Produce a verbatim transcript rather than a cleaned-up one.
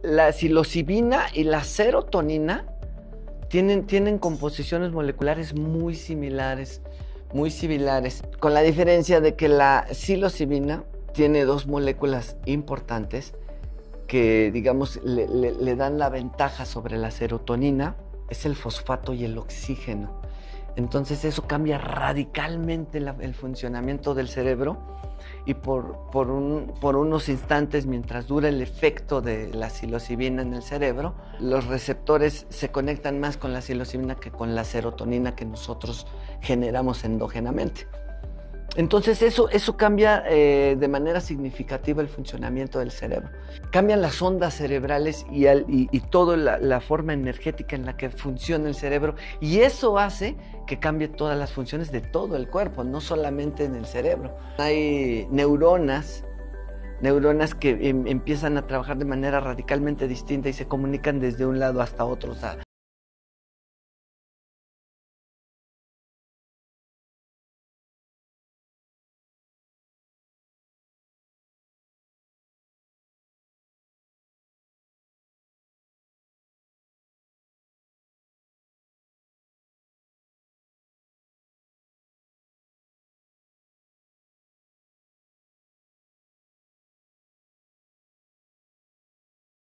La psilocibina y la serotonina tienen, tienen composiciones moleculares muy similares, muy similares, con la diferencia de que la psilocibina tiene dos moléculas importantes que, digamos, le, le, le dan la ventaja sobre la serotonina, es el fosfato y el oxígeno. Entonces eso cambia radicalmente la, el funcionamiento del cerebro y por, por, un, por unos instantes, mientras dura el efecto de la psilocibina en el cerebro, los receptores se conectan más con la psilocibina que con la serotonina que nosotros generamos endógenamente. Entonces eso, eso cambia eh, de manera significativa el funcionamiento del cerebro. Cambian las ondas cerebrales y, al, y, y toda la, la forma energética en la que funciona el cerebro, y eso hace que cambie todas las funciones de todo el cuerpo, no solamente en el cerebro. Hay neuronas, neuronas que em, empiezan a trabajar de manera radicalmente distinta y se comunican desde un lado hasta otro. O sea,